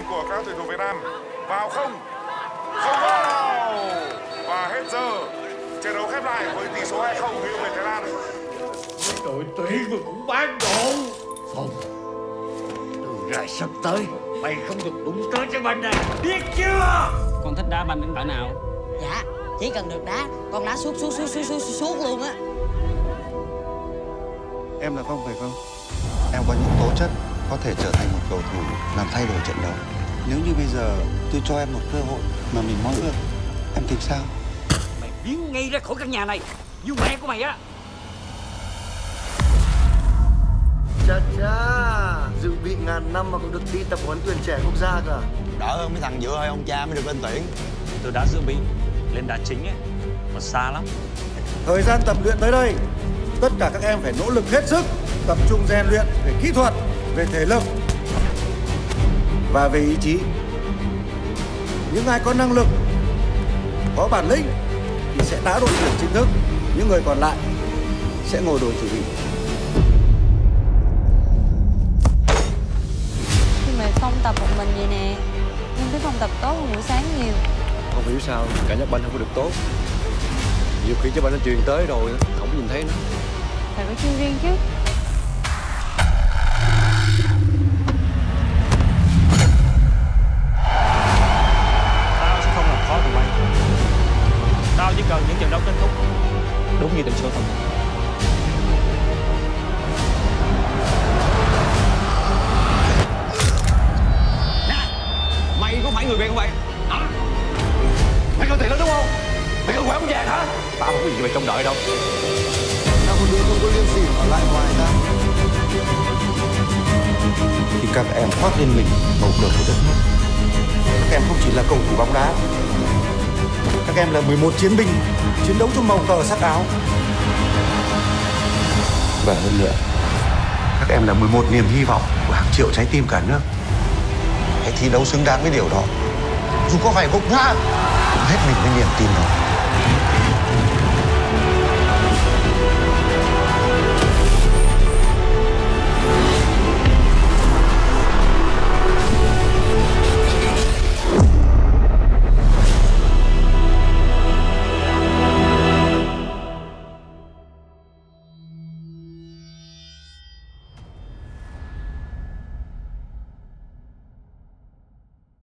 của các tuyển thủ Việt Nam. Vào không? Không vào! Và hết giờ. Trận đấu khép lại với tỷ số 2-0 nghiêng về Thái Lan. Đội tuyển mà cũng bán độ. Không. Từ ra sắp tới, mày không được đụng tới trái banh này. Biết chưa? Con thích đá banh đến cỡ nào? Dạ, chỉ cần được đá, con đá suốt luôn á. Em là Phong phải không? Em có những tố chất có thể trở thành một cầu thủ làm thay đổi trận đấu. Nếu như bây giờ tôi cho em một cơ hội mà mình mong ước, em tính sao? Mày biến ngay ra khỏi căn nhà này, như mẹ của mày á. Chà, dự bị ngàn năm mà còn được đi tập huấn tuyển trẻ quốc gia cả. Đỡ hơn mấy thằng giữa hai ông cha mới được lên tuyển. Từ đá dự bị lên đá chính ấy, mà xa lắm. Thời gian tập luyện tới đây, tất cả các em phải nỗ lực hết sức, tập trung rèn luyện về kỹ thuật, về thể lực và về ý chí. Những ai có năng lực, có bản lĩnh thì sẽ đá đội tuyển chính thức, những người còn lại sẽ ngồi đội chủ bị. Nhưng mà Phong tập một mình vậy nè, nhưng thấy Phong tập tốt hơn buổi sáng nhiều. Không hiểu sao cảm giác banh không có được tốt. Nhiều khi trái banh nó truyền tới rồi không có nhìn thấy nữa. Phải có chuyên riêng chứ. Tao sẽ không làm khó tụi bay. Tao chỉ cần những trận đấu kết thúc đúng như tỷ số thôi. Mày có phải người Việt không vậy? Hả? Mày có tiền lắm đúng không? Mày có khỏe không vàng hả? Tao không có gì mày trông đợi đâu. Sao một đứa không có liêm sỉ ở lại ngoài ta? Khi các em khoác lên mình màu cờ của đất nước, các em không chỉ là cầu thủ bóng đá, các em là 11 chiến binh chiến đấu trong màu cờ sắc áo. Và hơn nữa, các em là 11 niềm hy vọng của hàng triệu trái tim cả nước. Hãy thi đấu xứng đáng với điều đó. Dù có phải gục ngã, hết mình với niềm tin đó.